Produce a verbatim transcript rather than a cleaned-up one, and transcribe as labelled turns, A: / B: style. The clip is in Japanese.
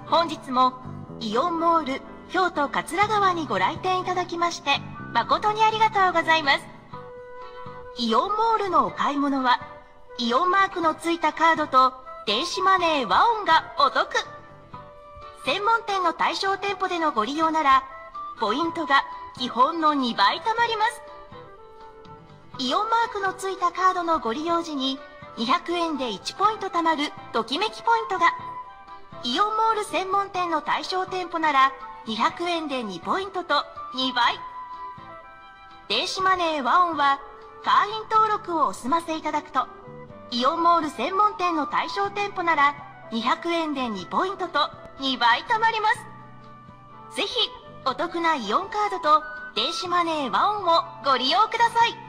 A: 本日もイオンモール京都桂川にご来店いただきまして誠にありがとうございます。イオンモールのお買い物はイオンマークのついたカードと電子マネーワオンがお得。専門店の対象店舗でのご利用ならポイントが基本のにばい貯まります。イオンマークのついたカードのご利用時ににひゃくえんでいちポイント貯まるときめきポイントが、イオンモール専門店の対象店舗ならにひゃくえんでにポイントとにばい。電子マネーワオンは会員登録をお済ませいただくと、イオンモール専門店の対象店舗ならにひゃくえんでにポイントとにばい貯まります。ぜひお得なイオンカードと電子マネーワオンをご利用ください。